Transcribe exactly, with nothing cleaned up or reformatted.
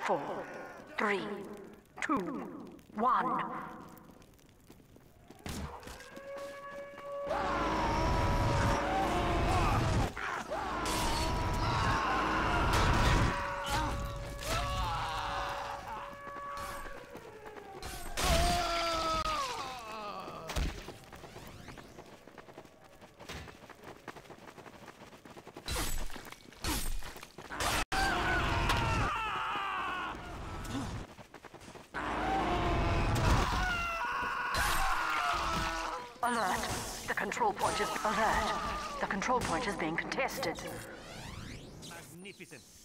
four, three, two, one. Alert! The control point is alert. The control point is being contested. Magnificent.